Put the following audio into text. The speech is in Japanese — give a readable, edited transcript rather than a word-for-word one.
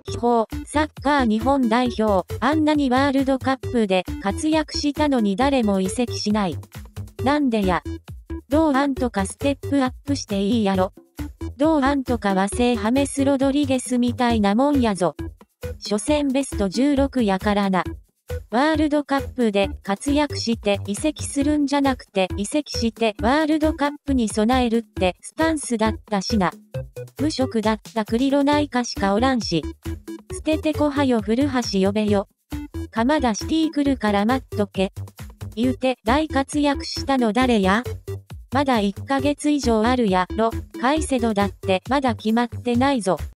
気泡、サッカー日本代表、あんなにワールドカップで活躍したのに誰も移籍しない。なんでや。堂安とかステップアップしていいやろ。堂安とかはハメス・ロドリゲスみたいなもんやぞ。初戦ベスト16やからな。ワールドカップで活躍して移籍するんじゃなくて移籍してワールドカップに備えるってスタンスだったしな。無職だったクリロナイカしかおらんし。捨ててこはよ古橋呼べよ。鎌田シティ来るから待っとけ。言うて大活躍したの誰や？まだ1ヶ月以上あるやろ。カイセドだってまだ決まってないぞ。